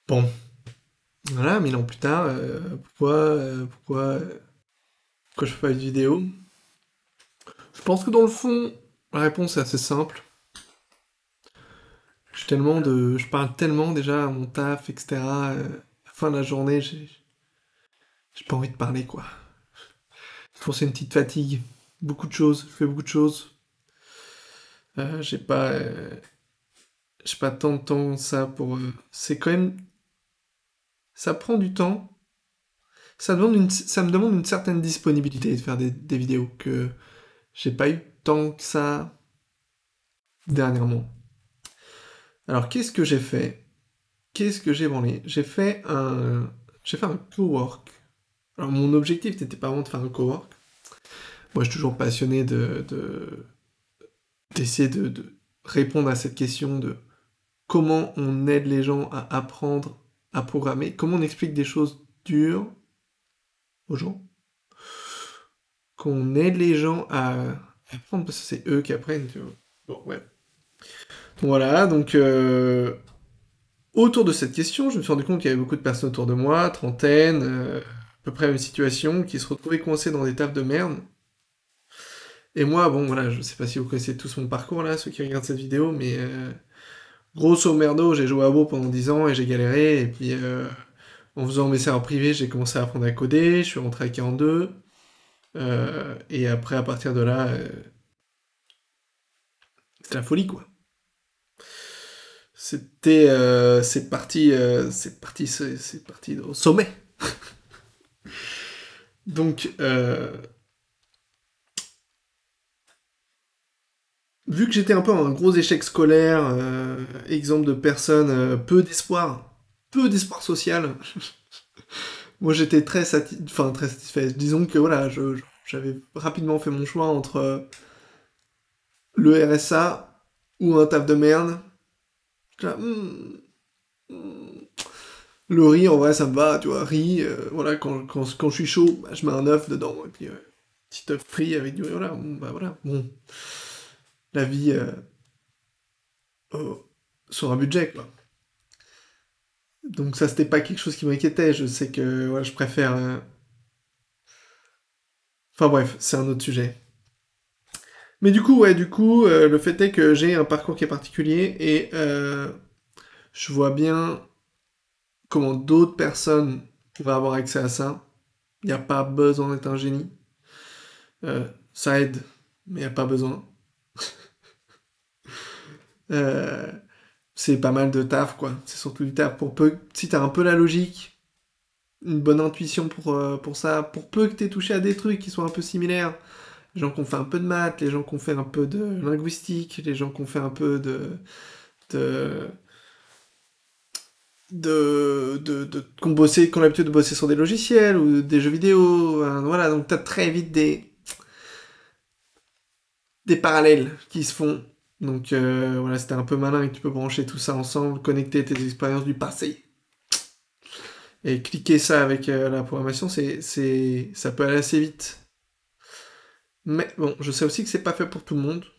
Bon, voilà, 1000 ans plus tard, pourquoi je fais pas une vidéo? Je pense que dans le fond, la réponse est assez simple. Je parle tellement déjà à mon taf, etc. À la fin de la journée, j'ai pas envie de parler, quoi. Je pense que c'est une petite fatigue. Beaucoup de choses, je fais beaucoup de choses. Euh, j'ai pas, euh, j'ai pas tant de temps que ça pour. C'est quand même, ça prend du temps. Ça me demande une certaine disponibilité de faire des vidéos que j'ai pas eu tant que ça dernièrement. Alors qu'est-ce que j'ai fait? Qu'est-ce que j'ai branlé? J'ai fait un cowork. Alors mon objectif n'était pas vraiment de faire un cowork. Moi, je suis toujours passionné d'essayer de répondre à cette question de comment on aide les gens à apprendre à programmer, comment on explique des choses dures aux gens, qu'on aide les gens à apprendre parce que c'est eux qui apprennent, tu vois. Bon, ouais. Voilà, donc autour de cette question, je me suis rendu compte qu'il y avait beaucoup de personnes autour de moi, trentaine, à peu près la même situation, qui se retrouvaient coincés dans des tables de merde. Et moi, bon, voilà, je sais pas si vous connaissez tous mon parcours là, ceux qui regardent cette vidéo, mais grosso merdo, j'ai joué à WoW pendant 10 ans et j'ai galéré, et puis en faisant mes serveurs privés, j'ai commencé à apprendre à coder, je suis rentré à 42, et après, à partir de là, c'était la folie, quoi. C'est parti au sommet. Donc, vu que j'étais un peu un gros échec scolaire, exemple de personne peu d'espoir social, moi j'étais très satisfait. Disons que voilà, j'avais rapidement fait mon choix entre le RSA ou un taf de merde. Là, le riz, en vrai, ça me va, tu vois, riz, voilà, quand je suis chaud, bah, je mets un œuf dedans, et puis petit œuf frit avec du riz, voilà, bon, bah voilà, bon, la vie oh, sur un budget, quoi. Donc ça, c'était pas quelque chose qui m'inquiétait, je sais que, voilà, je préfère... Enfin bref, c'est un autre sujet. Mais du coup, ouais, le fait est que j'ai un parcours qui est particulier, et je vois bien comment d'autres personnes pourraient avoir accès à ça. Il n'y a pas besoin d'être un génie. Ça aide, mais il n'y a pas besoin. Euh, c'est pas mal de taf, quoi. C'est surtout du taf. Si t'as un peu la logique, une bonne intuition pour ça, pour peu que t'aies touché à des trucs qui sont un peu similaires, les gens qui ont fait un peu de maths, les gens qui ont fait un peu de linguistique, les gens qui ont fait un peu de, qui ont l'habitude de bosser sur des logiciels ou des jeux vidéo, voilà, donc t'as très vite des parallèles qui se font. Donc voilà, c'était un peu malin et tu peux brancher tout ça ensemble, connecter tes expériences du passé. Et cliquer ça avec la programmation, ça peut aller assez vite. Mais bon, je sais aussi que c'est pas fait pour tout le monde.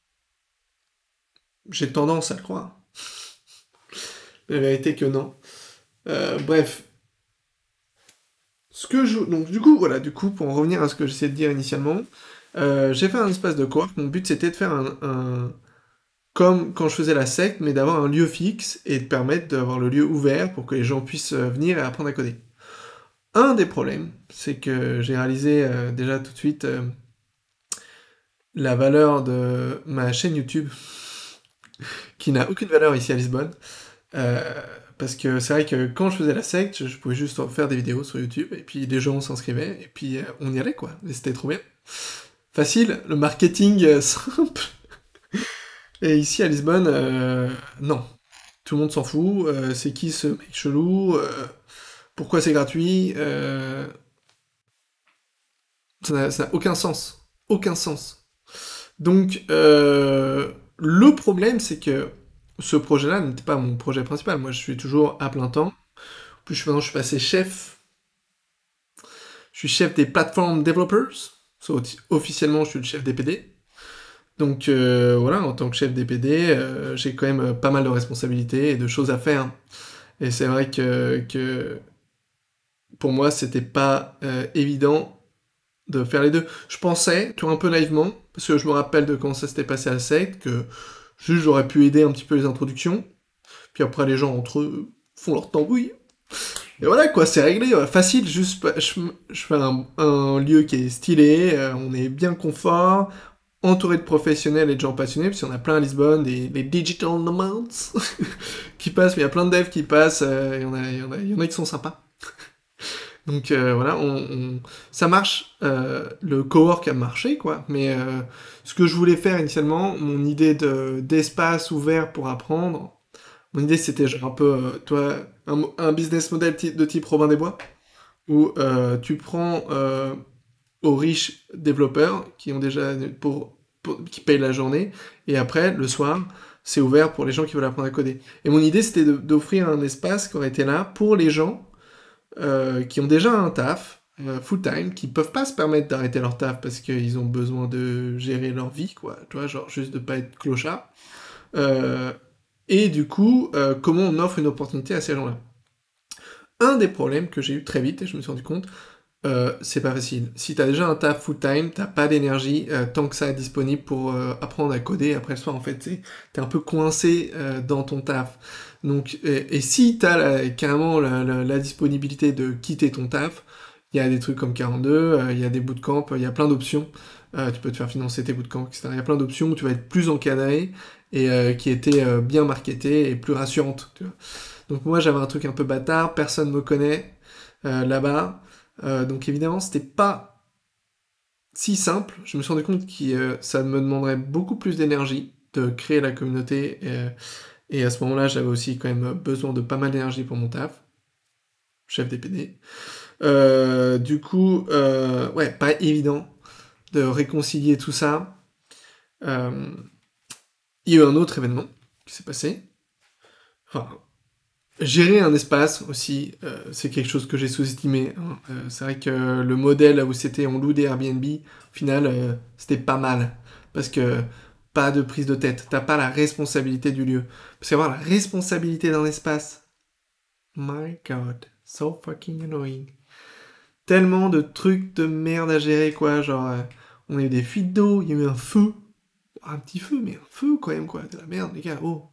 J'ai tendance à le croire. La vérité que non. Bref. Donc du coup, pour en revenir à ce que j'essayais de dire initialement, j'ai fait un espace de cowork. Mon but c'était de faire comme quand je faisais la secte, mais d'avoir un lieu fixe et de permettre d'avoir le lieu ouvert pour que les gens puissent venir et apprendre à coder. Un des problèmes, c'est que j'ai réalisé déjà tout de suite la valeur de ma chaîne YouTube, qui n'a aucune valeur ici à Lisbonne. Euh, Parce que c'est vrai que quand je faisais la secte, je pouvais juste faire des vidéos sur YouTube, et puis les gens s'inscrivaient, et puis on y allait, quoi. Et c'était trop bien. Facile, le marketing simple. Et ici à Lisbonne, non. Tout le monde s'en fout. C'est qui ce mec chelou? Pourquoi c'est gratuit? Ça n'a aucun sens. Aucun sens. Donc, le problème, c'est que ce projet-là n'était pas mon projet principal. Moi, je suis toujours à plein temps. En plus, maintenant, je suis passé chef. Je suis chef des platform developers. Officiellement, je suis le chef des PD. Donc, voilà, en tant que chef des PD, j'ai quand même pas mal de responsabilités et de choses à faire. Et c'est vrai que pour moi, c'était pas évident de faire les deux. Je pensais, tu vois, un peu naïvement, parce que je me rappelle de comment ça s'était passé à la secte, que juste j'aurais pu aider un petit peu les introductions, puis après les gens entre eux font leur tambouille. Et voilà quoi, c'est réglé, facile, juste je fais un lieu qui est stylé, on est bien confort, entouré de professionnels et de gens passionnés, parce qu'il y en a plein à Lisbonne, les digital nomads qui passent, mais il y a plein de devs qui passent, il y en a qui sont sympas. Donc voilà, ça marche, le cowork a marché, quoi, mais ce que je voulais faire initialement, mon idée d'espace ouvert pour apprendre, mon idée c'était genre un peu, toi, un business model de type Robin des Bois, où tu prends aux riches développeurs qui ont déjà qui payent la journée, et après, le soir, c'est ouvert pour les gens qui veulent apprendre à coder. Et mon idée c'était d'offrir un espace qui aurait été là pour les gens qui ont déjà un taf full-time, qui peuvent pas se permettre d'arrêter leur taf parce qu'ils ont besoin de gérer leur vie, quoi, tu vois, genre juste de pas être clochard. Euh, et du coup, comment on offre une opportunité à ces gens-là? Un des problèmes que j'ai eu très vite, et je me suis rendu compte, c'est pas facile. Si t'as déjà un taf full-time, t'as pas d'énergie tant que ça est disponible pour apprendre à coder après le soir, en fait, t'es un peu coincé dans ton taf. Donc, et si t'as carrément la disponibilité de quitter ton taf, il y a des trucs comme 42, il y a des bootcamps, il y a plein d'options. Tu peux te faire financer tes bootcamps, etc. Il y a plein d'options où tu vas être plus encadré et qui étaient bien marketées et plus rassurantes. Tu vois. Donc moi j'avais un truc un peu bâtard, personne me connaît là-bas. Donc évidemment, c'était pas si simple. Je me suis rendu compte que ça me demanderait beaucoup plus d'énergie de créer la communauté. Et à ce moment-là, j'avais aussi quand même besoin de pas mal d'énergie pour mon taf. Chef des PD. Du coup, ouais, pas évident de réconcilier tout ça. Il y a eu un autre événement qui s'est passé. Enfin, gérer un espace aussi, c'est quelque chose que j'ai sous-estimé. Hein. C'est vrai que le modèle où c'était on loue des Airbnb, au final, c'était pas mal. Parce que pas de prise de tête, t'as pas la responsabilité du lieu. Parce qu'avoir la responsabilité d'un espace, my god, so fucking annoying. Tellement de trucs de merde à gérer, quoi. Genre, on a eu des fuites d'eau, il y a eu un feu. Un petit feu, mais un feu quand même, quoi. De la merde, les gars, oh.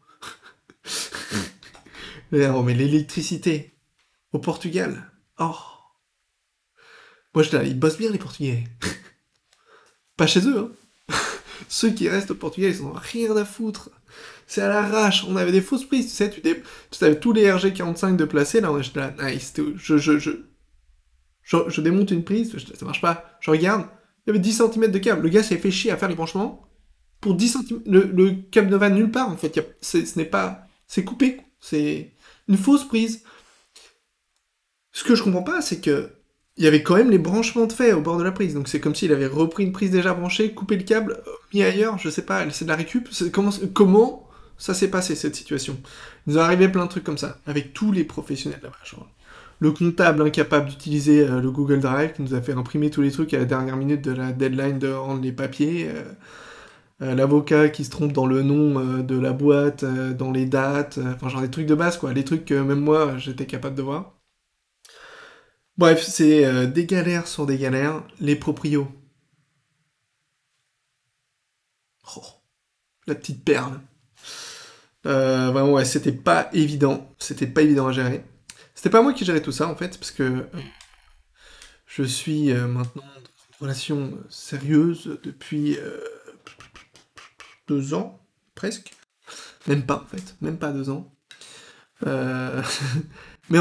Oh, mais l'électricité au Portugal. Oh. Moi, je là, ils bossent bien, les Portugais. Pas chez eux, hein. Ceux qui restent au Portugal, ils ont rien à foutre. C'est à l'arrache. On avait des fausses prises, tu sais. Tu avais tous les RG45 de placer. Là, on est là, nice. Je démonte une prise, ça marche pas. Je regarde, il y avait 10 cm de câble. Le gars s'est fait chier à faire les branchements. Pour 10 cm, le câble ne va nulle part, en fait. Ce n'est pas... C'est coupé. C'est une fausse prise. Ce que je comprends pas, c'est que il y avait quand même les branchements de fait au bord de la prise. Donc c'est comme s'il avait repris une prise déjà branchée, coupé le câble, mis ailleurs, je sais pas, c'est de la récup. Comment ça s'est passé cette situation? Il nous est arrivé plein de trucs comme ça, avec tous les professionnels là-bas. Genre, le comptable incapable d'utiliser le Google Drive, qui nous a fait imprimer tous les trucs à la dernière minute de la deadline de rendre les papiers. L'avocat qui se trompe dans le nom de la boîte, dans les dates, enfin genre des trucs de base quoi, les trucs que même moi j'étais capable de voir. Bref, c'est des galères sur des galères. Les proprios. Oh, la petite perle. Vraiment, ouais, c'était pas évident. C'était pas évident à gérer. C'était pas moi qui gérais tout ça, en fait, parce que je suis maintenant dans une relation sérieuse depuis 2 ans, presque. Même pas, en fait. Même pas 2 ans. Euh, Mais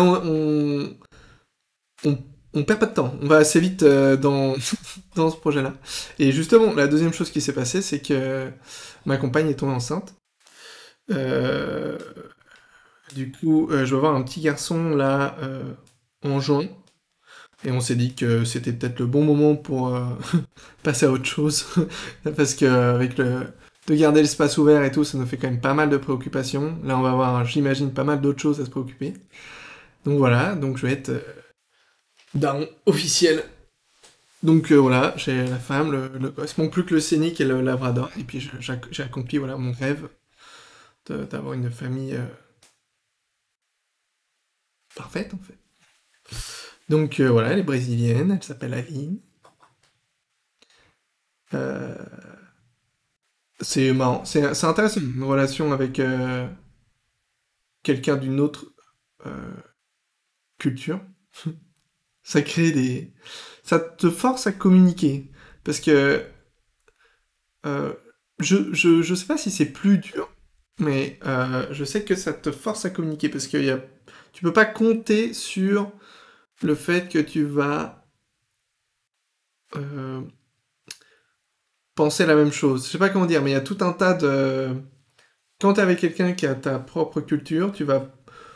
on, on perd pas de temps. On va assez vite dans, dans ce projet-là. Et justement, la deuxième chose qui s'est passée, c'est que ma compagne est tombée enceinte. Euh, du coup, je vais avoir un petit garçon là en juin. Et on s'est dit que c'était peut-être le bon moment pour passer à autre chose. Parce que avec de garder l'espace ouvert et tout, ça nous fait quand même pas mal de préoccupations. Là, on va avoir, j'imagine, pas mal d'autres choses à se préoccuper. Donc voilà, donc je vais être daron officiel. Donc voilà, j'ai la femme, le gosse. Il manque plus que le scénic et le labrador. Et puis j'ai accompli voilà, mon rêve d'avoir une famille parfaite, en fait. Donc voilà, elle est brésilienne, elle s'appelle Aline. Euh, c'est marrant, c'est intéressant, une relation avec quelqu'un d'une autre euh, culture. Ça crée des... Ça te force à communiquer. Parce que euh, je sais pas si c'est plus dur, mais je sais que ça te force à communiquer. Parce que tu peux pas compter sur le fait que tu vas euh, penser la même chose. Je sais pas comment dire, mais il y a tout un tas de... Quand t'es avec quelqu'un qui a ta propre culture, tu vas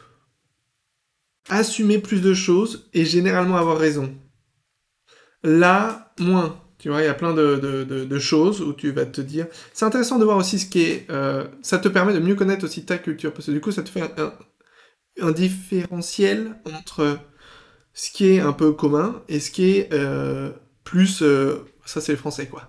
assumer plus de choses et généralement avoir raison. Là, moins. Tu vois, il y a plein de choses où tu vas te dire... C'est intéressant de voir aussi ce qui est... ça te permet de mieux connaître aussi ta culture, parce que du coup, ça te fait un différentiel entre ce qui est un peu commun et ce qui est plus... ça, c'est le français, quoi.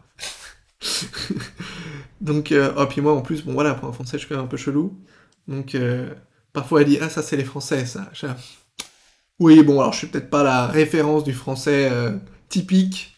Donc, oh, puis moi, en plus, bon, voilà, pour un français, je suis quand même un peu chelou. Donc, parfois, elle dit, ah, ça, c'est les français, ça. Oui, bon, alors, je suis peut-être pas la référence du français typique,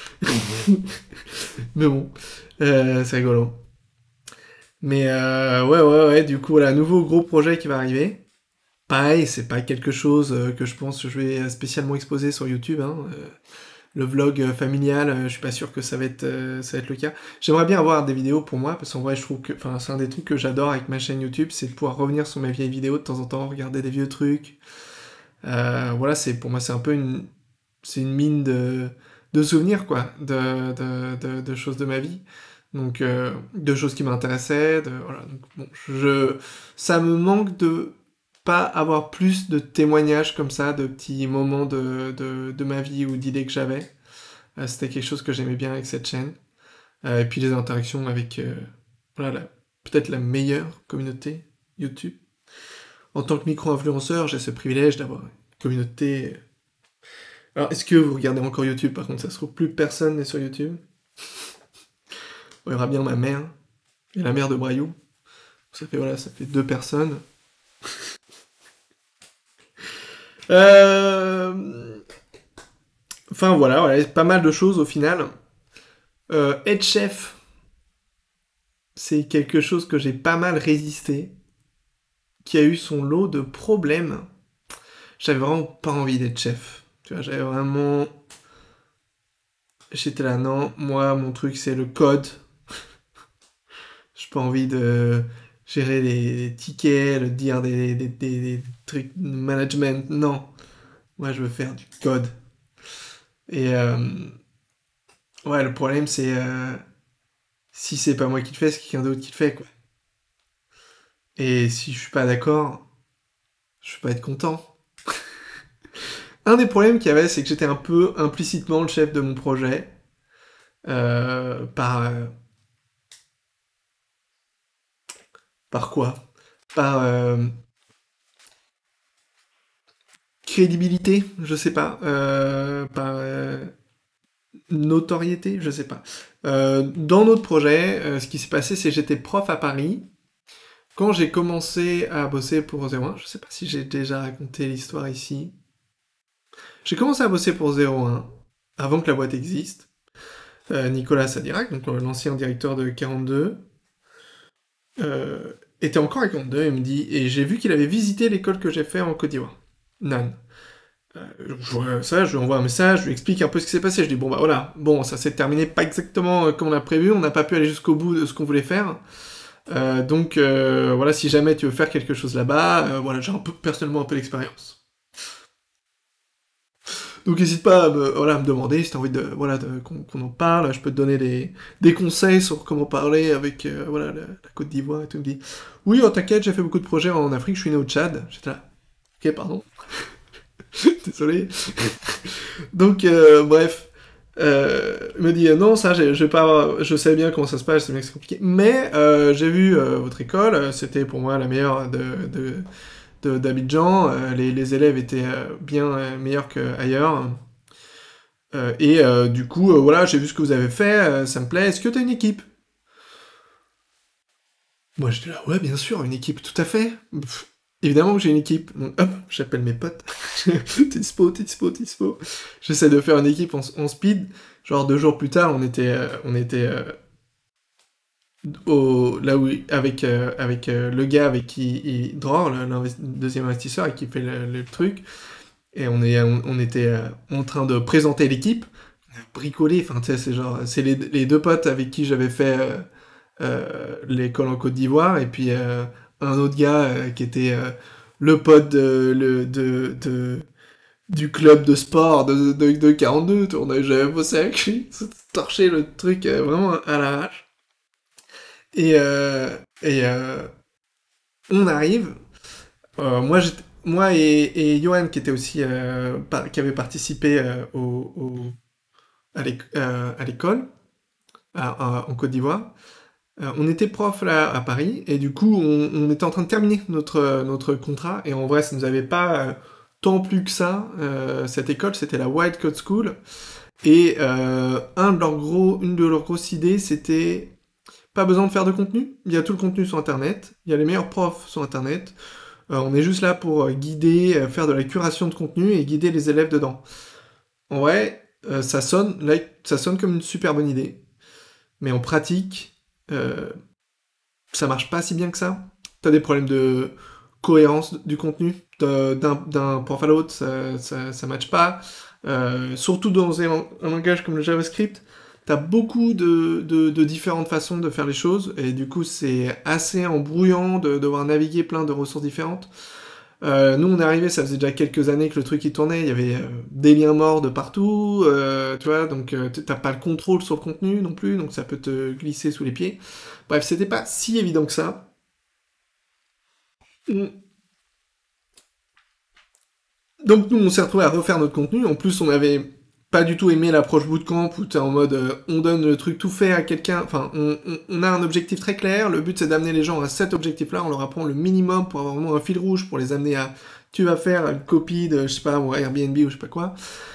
mais bon, c'est rigolo. Mais ouais, du coup, voilà, nouveau gros projet qui va arriver. Pareil, c'est pas quelque chose que je pense que je vais spécialement exposer sur YouTube, hein. Le vlog familial, je suis pas sûr que ça va être le cas. J'aimerais bien avoir des vidéos pour moi, parce qu'en vrai, je trouve que, enfin, c'est un des trucs que j'adore avec ma chaîne YouTube, c'est de pouvoir revenir sur mes vieilles vidéos de temps en temps, regarder des vieux trucs. Voilà, pour moi, c'est un peu c'est une mine de souvenirs, quoi, de choses de ma vie. Donc, de choses qui m'intéressaient, voilà. Donc, bon, ça me manque de pas avoir plus de témoignages comme ça, de petits moments de ma vie ou d'idées que j'avais. C'était quelque chose que j'aimais bien avec cette chaîne. Et puis les interactions avec, voilà, peut-être la meilleure communauté YouTube. En tant que micro-influenceur, j'ai ce privilège d'avoir une communauté. Alors, est-ce que vous regardez encore YouTube? Par contre, ça se trouve, plus personne n'est sur YouTube. On verra bien ma mère et la mère de Brayou. Ça fait deux personnes. Enfin voilà, pas mal de choses au final. Head Chef, c'est quelque chose que j'ai pas mal résisté, qui a eu son lot de problèmes. J'avais vraiment pas envie d'être chef. Tu vois, j'avais vraiment... J'étais là, non, moi, mon truc, c'est le code. J'ai pas envie de gérer les tickets, de dire des trucs de management. Non, moi, je veux faire du code. Et ouais, le problème, c'est si c'est pas moi qui le fais, c'est quelqu'un d'autre qui le fait, quoi. Et si je suis pas d'accord, je peux pas être content. Un des problèmes qu'il y avait, c'est que j'étais un peu implicitement le chef de mon projet. Par... par quoi? Par crédibilité, je sais pas. Par notoriété, je sais pas. Dans notre projet, ce qui s'est passé, c'est que j'étais prof à Paris. Quand j'ai commencé à bosser pour 01, je sais pas si j'ai déjà raconté l'histoire ici. J'ai commencé à bosser pour 01 avant que la boîte existe. Nicolas Sadirac, donc l'ancien directeur de 42, était encore à 42 et me dit, et j'ai vu qu'il avait visité l'école que j'ai fait en Côte d'Ivoire, Nan. Je vois ça, je lui envoie un message, je lui explique un peu ce qui s'est passé. Je dis bon bah voilà, bon ça s'est terminé pas exactement comme on a prévu, on n'a pas pu aller jusqu'au bout de ce qu'on voulait faire. Donc voilà, si jamais tu veux faire quelque chose là-bas, voilà, j'ai personnellement un peu d'expérience. Donc n'hésite pas voilà, à me demander si t'as envie qu'on en parle, je peux te donner des conseils sur comment parler avec voilà, la Côte d'Ivoire et tout. Il me dit oui, oh, t'inquiète, j'ai fait beaucoup de projets en Afrique, je suis né au Tchad. J'étais là, ok, pardon. Désolé. Donc, bref. Il me dit non, ça, je sais bien comment ça se passe, je sais bien que c'est compliqué. Mais j'ai vu votre école, c'était pour moi la meilleure d'Abidjan. Les élèves étaient bien meilleurs qu'ailleurs. Et du coup, voilà, j'ai vu ce que vous avez fait, ça me plaît. Est-ce que t'as une équipe? Moi, j'étais là, ouais, bien sûr, une équipe, tout à fait. Pff, Évidemment que j'ai une équipe, donc hop, j'appelle mes potes. T'es dispo, t'es dispo, t'es dispo. J'essaie de faire une équipe en speed. Genre 2 jours plus tard, on était là où, avec le gars avec qui Dror, deuxième investisseur, et qui fait le truc. Et on était en train de présenter l'équipe. On a bricolé, enfin, tu sais, c'est les 2 potes avec qui j'avais fait l'école en Côte d'Ivoire, et puis un autre gars qui était le pote du club de sport de 42, on avait jamais bossé avec lui, torché le truc vraiment à l'arrache. Et on arrive, moi et Johan qui était aussi qui avait participé à l'école en Côte d'Ivoire. On était prof là à Paris et du coup on était en train de terminer notre contrat et en vrai ça nous avait pas tant plu que ça. Cette école c'était la White Code School et une de leurs grosses idées c'était pas besoin de faire de contenu, il y a tout le contenu sur internet, il y a les meilleurs profs sur internet, on est juste là pour guider, faire de la curation de contenu et guider les élèves dedans. En vrai, ça sonne comme une super bonne idée, mais en pratique, euh, ça marche pas si bien que ça. T'as des problèmes de cohérence du contenu, d'un prof à l'autre, ça matche pas. Surtout dans un langage comme le JavaScript, t'as beaucoup de différentes façons de faire les choses, et du coup c'est assez embrouillant de devoir naviguer plein de ressources différentes. Nous on est arrivé, ça faisait déjà quelques années que le truc il tournait, il y avait des liens morts de partout, tu vois, donc t'as pas le contrôle sur le contenu non plus, donc ça peut te glisser sous les pieds. Bref, c'était pas si évident que ça. Mm. Donc nous on s'est retrouvé à refaire notre contenu, en plus on avait pas du tout aimé l'approche bootcamp où t'es en mode on donne le truc tout fait à quelqu'un, enfin on a un objectif très clair, le but c'est d'amener les gens à cet objectif là, on leur apprend le minimum pour avoir vraiment un fil rouge pour les amener à tu vas faire une copie de je sais pas moi, Airbnb ou je sais pas quoi.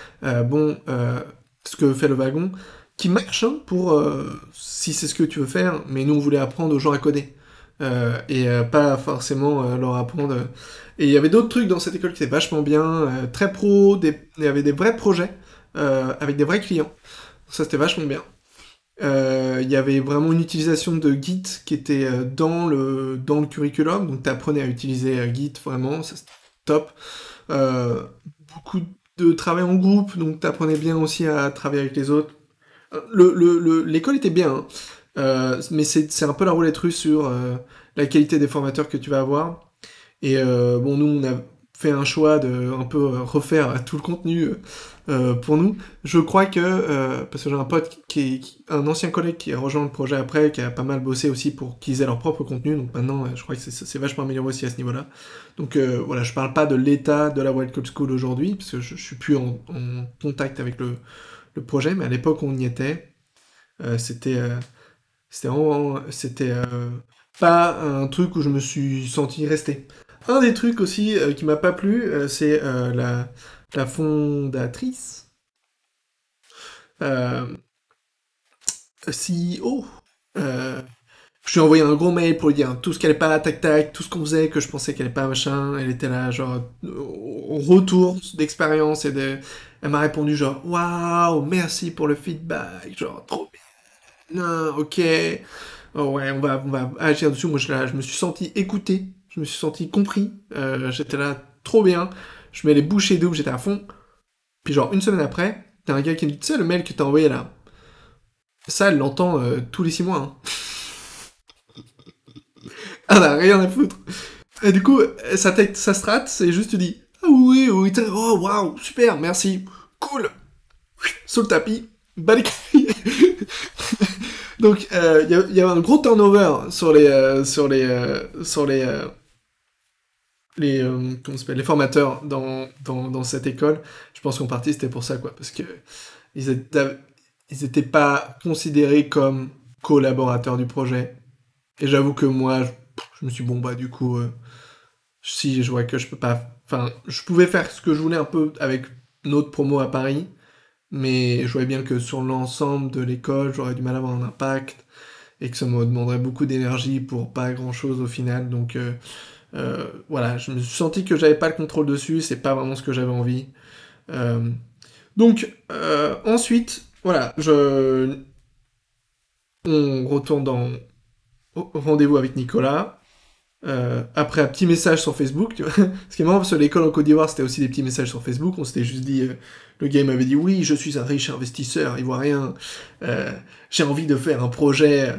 Ce que fait le wagon, qui marche hein, pour si c'est ce que tu veux faire, mais nous on voulait apprendre aux gens à coder. Pas forcément leur apprendre. Et il y avait d'autres trucs dans cette école qui étaient vachement bien, très pro, il y avait des vrais projets avec des vrais clients. Ça c'était vachement bien. Il y avait vraiment une utilisation de Git qui était dans le curriculum, donc tu apprenais à utiliser Git vraiment, ça c'était top. Euh, Beaucoup de travail en groupe, donc tu apprenais bien aussi à travailler avec les autres. L'école était bien, hein. Mais c'est un peu la roulette russe sur la qualité des formateurs que tu vas avoir. Et bon, nous, on a fait un choix de un peu refaire tout le contenu pour nous. Je crois que, parce que j'ai un pote un ancien collègue qui a rejoint le projet après, qui a pas mal bossé aussi pour qu'ils aient leur propre contenu, donc maintenant, je crois que c'est vachement amélioré aussi à ce niveau-là. Donc voilà, je parle pas de l'état de la Wild Code School aujourd'hui, parce que je suis plus en contact avec le projet, mais à l'époque où on y était, c'était pas un truc où je me suis senti rester. Un des trucs aussi qui m'a pas plu, c'est la fondatrice, euh, CEO. Euh, je lui ai envoyé un gros mail pour lui dire tout ce qu'elle est pas, tac tac, tout ce qu'on faisait, que je pensais qu'elle est pas, machin. Elle était là, genre, au retour d'expérience Elle m'a répondu genre, waouh, merci pour le feedback, genre, trop bien, ok. Oh ouais, on va agir dessus. Moi, je me suis senti écouté, je me suis senti compris. J'étais là, trop bien. Je mets les bouchées doubles, j'étais à fond. Puis genre, une semaine après, t'as un gars qui me dit, tu sais, le mail que t'as envoyé là, ça, elle l'entend tous les 6 mois. Hein. Elle a rien à foutre. Et du coup, sa strat, c'est juste, tu dis, ah oui, oui, oh waouh, super, merci, cool, sous le tapis, bas les couilles. Donc, il y a un gros turnover sur comment ça s'appelle, les formateurs dans cette école. Je pense qu'en partie c'était pour ça, quoi, parce que ils étaient pas considérés comme collaborateurs du projet. Et j'avoue que moi, je me suis dit, bon, bah, du coup, si je vois que je peux pas. Enfin, je pouvais faire ce que je voulais un peu avec notre promo à Paris, mais je voyais bien que sur l'ensemble de l'école, j'aurais du mal à avoir un impact et que ça me demanderait beaucoup d'énergie pour pas grand chose au final. Donc, Voilà, je me suis senti que j'avais pas le contrôle dessus, c'est pas vraiment ce que j'avais envie. Donc, ensuite, voilà, on retourne au rendez-vous avec Nicolas. Après un petit message sur Facebook, tu vois. Ce qui est marrant, parce que l'école en Côte d'Ivoire, c'était aussi des petits messages sur Facebook. On s'était juste dit, le gars il m'avait dit, oui, je suis un riche investisseur ivoirien, j'ai envie de faire un projet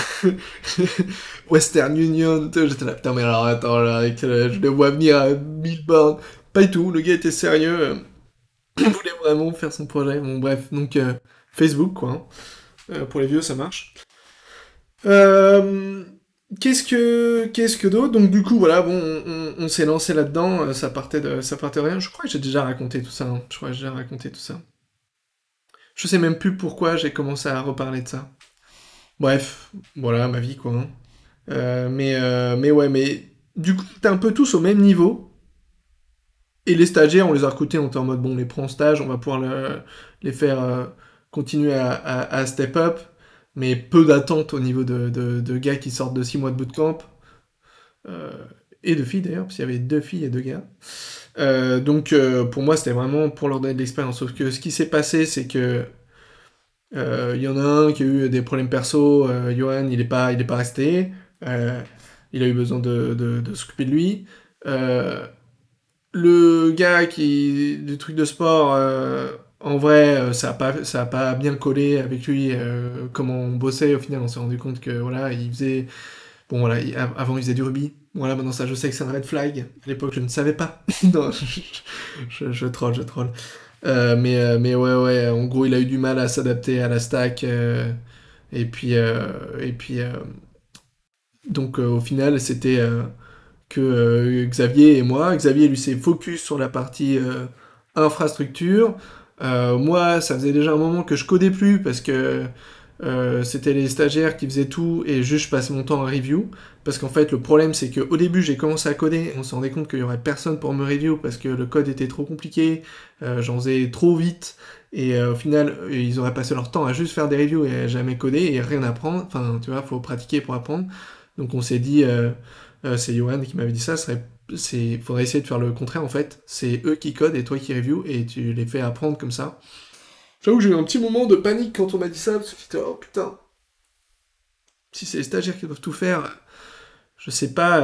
Western Union. J'étais là, putain, mais alors attends, là, je le vois venir à 1000 bornes. Pas du tout, le gars était sérieux, il voulait vraiment faire son projet. Bon, bref, donc Facebook, quoi. Hein. Pour les vieux, ça marche. Euh, qu'est-ce que d'autre? Donc du coup, voilà, bon, on s'est lancé là-dedans, ça partait de rien. Je crois que j'ai déjà raconté tout ça. Hein. Je crois que j'ai déjà raconté tout ça. Je sais même plus pourquoi j'ai commencé à reparler de ça. Bref, voilà, ma vie, quoi. Hein. Mais ouais, mais du coup, t'es un peu tous au même niveau. Et les stagiaires, on les a recrutés, on était en mode, bon, on les prend en stage, on va pouvoir les faire continuer à step up. Mais peu d'attente au niveau de gars qui sortent de 6 mois de bootcamp. Euh, et de filles d'ailleurs, parce qu'il y avait 2 filles et 2 gars. Donc pour moi, c'était vraiment pour leur donner de l'expérience. Sauf que ce qui s'est passé, c'est que il y en a un qui a eu des problèmes perso. Johan, il est pas resté. Euh, il a eu besoin de s'occuper de lui. Euh, le gars du truc de sport, en vrai, ça a pas bien collé avec lui. Comment on bossait. Au final, on s'est rendu compte que voilà, il faisait. Bon voilà, avant il faisait du rugby. Voilà, maintenant ça je sais que c'est un red flag. À l'époque je ne savais pas. Non, je troll, je troll. Mais ouais, ouais, en gros il a eu du mal à s'adapter à la stack. Et puis, donc au final c'était que Xavier et moi. Xavier lui s'est focus sur la partie infrastructure. Moi ça faisait déjà un moment que je codais plus parce que c'était les stagiaires qui faisaient tout et juste je passais mon temps à review. Parce qu'en fait, le problème, c'est qu'au début, j'ai commencé à coder, on se rendait compte qu'il y aurait personne pour me review parce que le code était trop compliqué, j'en faisais trop vite, et au final, ils auraient passé leur temps à juste faire des reviews et à jamais coder et rien apprendre. Enfin, tu vois, faut pratiquer pour apprendre. Donc on s'est dit, c'est Johan qui m'avait dit ça, faudrait essayer de faire le contraire en fait. C'est eux qui codent et toi qui review et tu les fais apprendre comme ça. J'avoue que j'ai eu un petit moment de panique quand on m'a dit ça, parce que j'étais, oh putain, si c'est les stagiaires qui doivent tout faire, je sais pas,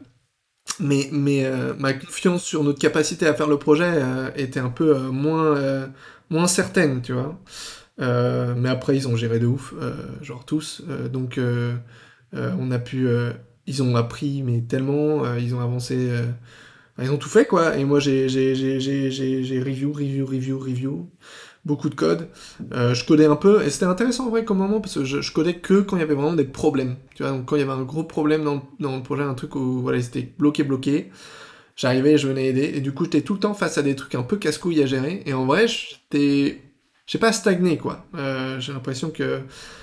mais ma confiance sur notre capacité à faire le projet était un peu moins certaine, tu vois. Mais après, ils ont géré de ouf, genre tous, donc on a pu. Ils ont appris, mais tellement, ils ont avancé. Ils ont tout fait, quoi. Et moi, j'ai review, beaucoup de code. Je codais un peu, et c'était intéressant en vrai comme moment, parce que je codais que quand il y avait vraiment des problèmes. Tu vois, donc quand il y avait un gros problème dans le projet, un truc où voilà, ils étaient bloqué, j'arrivais et je venais aider. Et du coup, j'étais tout le temps face à des trucs un peu casse-couilles à gérer. Et en vrai, j'ai pas stagné, quoi. J'ai l'impression que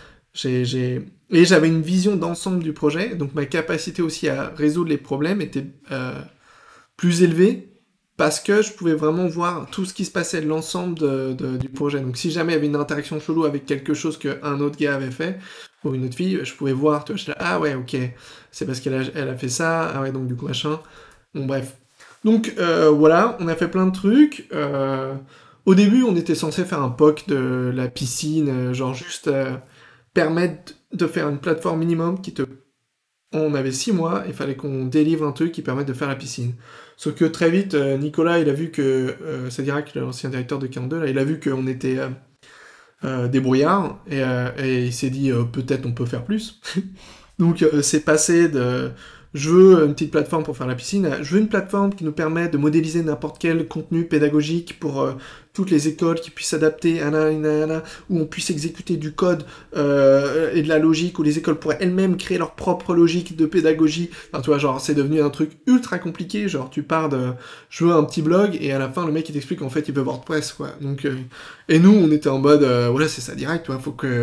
et j'avais une vision d'ensemble du projet, donc ma capacité aussi à résoudre les problèmes était plus élevée parce que je pouvais vraiment voir tout ce qui se passait de l'ensemble du projet. Donc si jamais il y avait une interaction chelou avec quelque chose qu'un autre gars avait fait, ou une autre fille, je pouvais voir, tu vois, je suis là, ah ouais, ok, c'est parce qu'elle a fait ça, ah ouais, donc du coup machin. Bon bref. Donc voilà, on a fait plein de trucs. Au début, on était censé faire un POC de la piscine, genre juste permettre de faire une plateforme minimum qui te... On avait 6 mois, il fallait qu'on délivre un truc qui permette de faire la piscine. Sauf que très vite, Nicolas, il a vu que... c'est Dirac, l'ancien directeur de 42, là, il a vu qu'on était débrouillard, et il s'est dit, peut-être on peut faire plus. Donc c'est passé de... Je veux une petite plateforme pour faire la piscine. Je veux une plateforme qui nous permet de modéliser n'importe quel contenu pédagogique pour toutes les écoles qui puissent s'adapter à où on puisse exécuter du code et de la logique, où les écoles pourraient elles-mêmes créer leur propre logique de pédagogie. Enfin, tu vois, genre, c'est devenu un truc ultra compliqué. Genre, tu pars de... Je veux un petit blog, et à la fin, le mec, il t'explique qu'en fait, il veut WordPress, quoi. Donc, et nous, on était en mode, voilà, c'est ça direct, tu vois,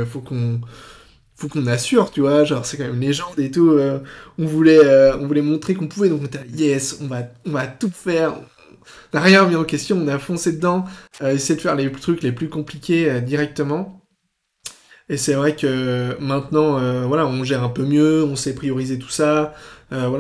faut qu'on assure, tu vois, genre c'est quand même une légende et tout. On voulait montrer qu'on pouvait, donc on était là, yes, on va tout faire. On n'a rien mis en question, on a foncé dedans, essayer de faire les trucs les plus compliqués directement. Et c'est vrai que maintenant, voilà, on gère un peu mieux, on sait prioriser tout ça. Voilà,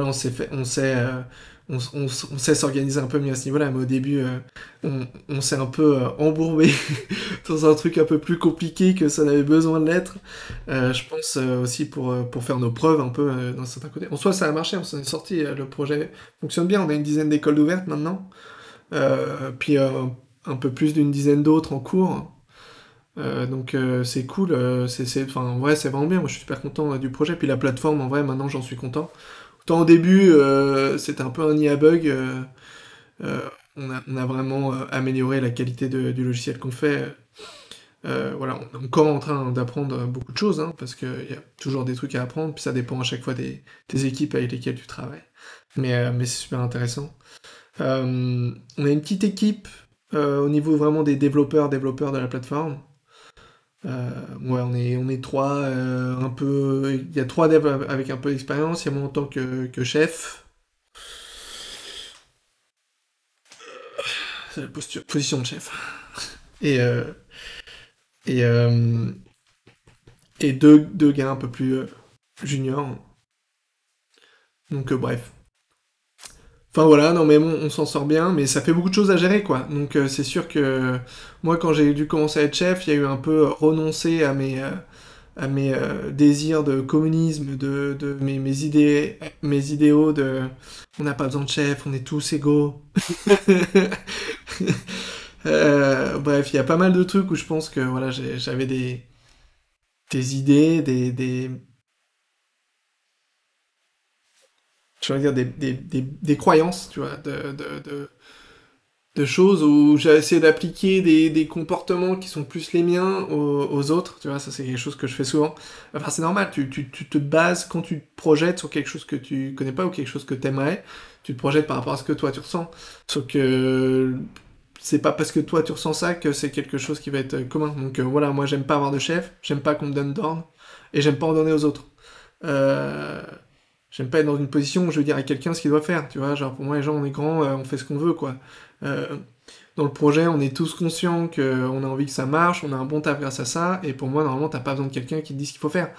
on sait s'organiser un peu mieux à ce niveau-là, mais au début, on s'est un peu embourbé dans un truc un peu plus compliqué que ça n'avait besoin de l'être. Je pense aussi pour faire nos preuves un peu d'un certain côté. En soi, ça a marché, on s'en est sorti, le projet fonctionne bien, on a une dizaine d'écoles ouvertes maintenant, puis un peu plus d'une dizaine d'autres en cours. Donc c'est cool, enfin, en vrai c'est vraiment bien, moi je suis super content du projet, puis la plateforme en vrai maintenant j'en suis content. Autant au début c'était un peu un nid à bug, euh, on a vraiment amélioré la qualité du logiciel qu'on fait. Voilà, on est encore en train d'apprendre beaucoup de choses, hein, parce qu'il y a toujours des trucs à apprendre, puis ça dépend à chaque fois des équipes avec lesquelles tu travailles. Mais c'est super intéressant. On a une petite équipe au niveau vraiment des développeurs de la plateforme. Ouais, on est trois, un peu. Il y a trois devs avec un peu d'expérience, il y a moi en tant que chef. C'est la position de chef. Et, euh, et, euh, et deux gars un peu plus juniors. Donc, bref. Enfin voilà, non mais bon, on s'en sort bien, mais ça fait beaucoup de choses à gérer quoi. Donc c'est sûr que moi quand j'ai dû commencer à être chef, il y a eu un peu renoncer à mes désirs de communisme, de mes idées, mes idéaux de on n'a pas besoin de chef, on est tous égaux. Bref, il y a pas mal de trucs où je pense que voilà, j'avais des idées, je veux dire des croyances, tu vois, de choses où j'ai essayé d'appliquer des comportements qui sont plus les miens aux autres, tu vois, ça c'est quelque chose que je fais souvent. Enfin, c'est normal, tu te bases, quand tu te projettes sur quelque chose que tu connais pas ou quelque chose que t'aimerais, tu te projettes par rapport à ce que toi tu ressens. Sauf que c'est pas parce que toi tu ressens ça que c'est quelque chose qui va être commun. Donc voilà, moi j'aime pas avoir de chef, j'aime pas qu'on me donne d'ordre, et j'aime pas en donner aux autres. Euh, J'aime pas être dans une position où je veux dire à quelqu'un ce qu'il doit faire, tu vois, genre pour moi les gens on est grands, on fait ce qu'on veut quoi. Euh, Dans le projet on est tous conscients qu'on a envie que ça marche, on a un bon taf grâce à ça, et pour moi normalement t'as pas besoin de quelqu'un qui te dise ce qu'il faut faire.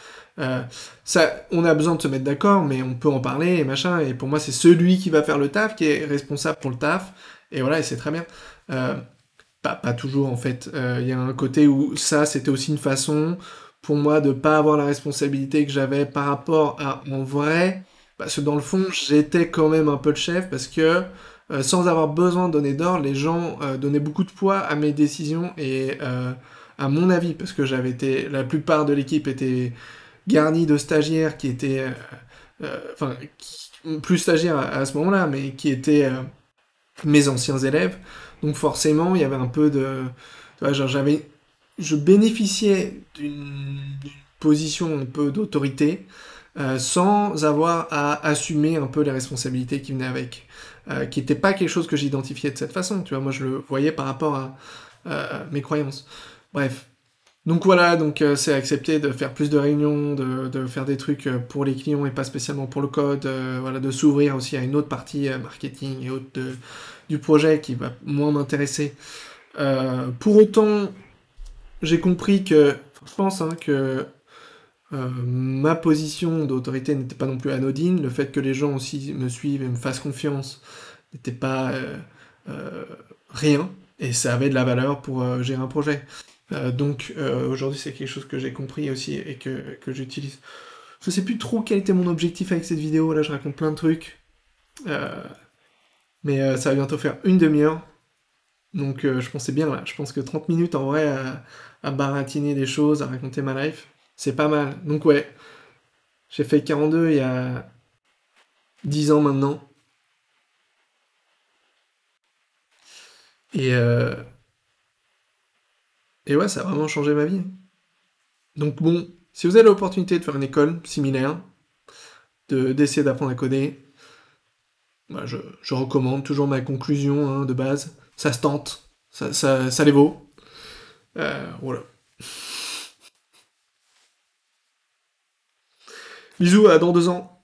On a besoin de se mettre d'accord, mais on peut en parler et machin, et pour moi c'est celui qui va faire le taf qui est responsable pour le taf, et voilà, et c'est très bien. Euh, pas toujours en fait. Il y a un côté où ça, c'était aussi une façon pour moi de pas avoir la responsabilité que j'avais par rapport à en vrai, parce que dans le fond, j'étais quand même un peu le chef parce que sans avoir besoin de donner d'ordre, les gens donnaient beaucoup de poids à mes décisions et à mon avis, parce que la plupart de l'équipe était garnie de stagiaires qui étaient, enfin, plus stagiaires à ce moment-là, mais qui étaient mes anciens élèves. Donc forcément, il y avait un peu de... Tu vois, genre je bénéficiais d'une position un peu d'autorité sans avoir à assumer un peu les responsabilités qui venaient avec. Qui n'était pas quelque chose que j'identifiais de cette façon. Tu vois, moi je le voyais par rapport à mes croyances. Bref. Donc voilà, donc c'est accepté de faire plus de réunions, de faire des trucs pour les clients et pas spécialement pour le code, voilà, de s'ouvrir aussi à une autre partie marketing et autres du projet qui va moins m'intéresser. Pour autant, j'ai compris que, je pense que ma position d'autorité n'était pas non plus anodine, le fait que les gens aussi me suivent et me fassent confiance n'était pas euh, rien, et ça avait de la valeur pour gérer un projet. Donc aujourd'hui c'est quelque chose que j'ai compris aussi et que j'utilise. Je sais plus trop quel était mon objectif avec cette vidéo, là je raconte plein de trucs. Euh, mais ça va bientôt faire une demi-heure. Donc je pensais bien là. Je pense que 30 minutes en vrai à baratiner des choses, à raconter ma life, c'est pas mal. Donc ouais, j'ai fait 42 il y a 10 ans maintenant. Et, euh, et ouais, ça a vraiment changé ma vie. Donc bon, si vous avez l'opportunité de faire une école similaire, d'essayer d'apprendre à coder, bah, je recommande toujours ma conclusion hein, de base. Ça se tente, ça les vaut. Voilà. Bisous, à dans 2 ans.